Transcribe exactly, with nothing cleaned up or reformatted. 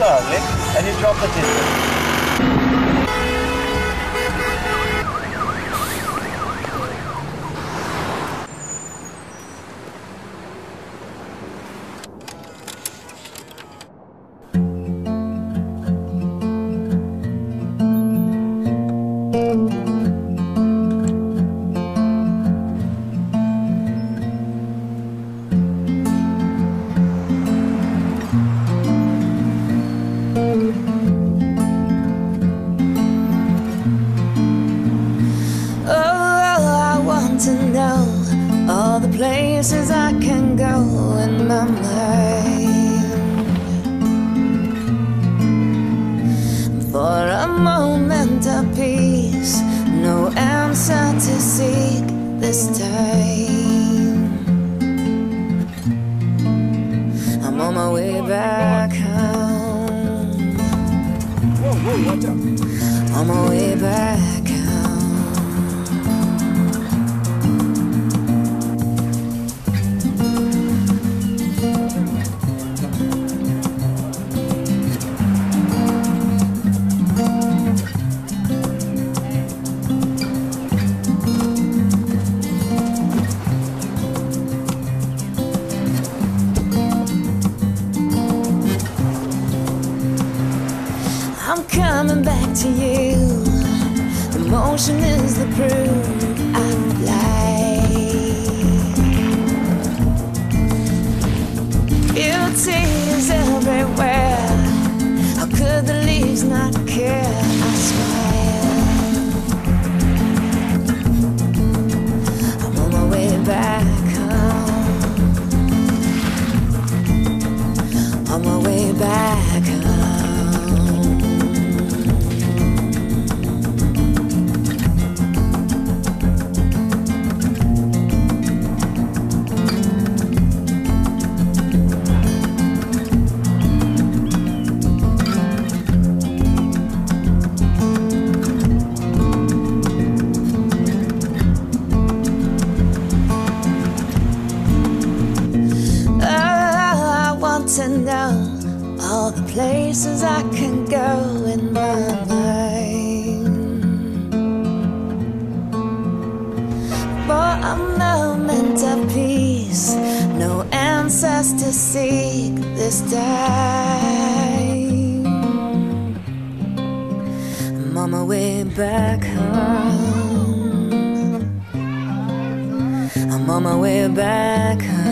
darling, and you drop the distance. To know all the places I can go in my mind. For a moment of peace, no answer to seek this time. I'm on my way back home. Whoa, whoa, watch out. On my way back home. I'm coming back to you. The motion is the proof I fly. Beauty is everywhere. How could the leaves not care? I smile. I'm on my way back home. On my way back home. To know all the places I can go in my mind. For a moment of peace, no answers to seek this time. I'm on my way back home. I'm on my way back home.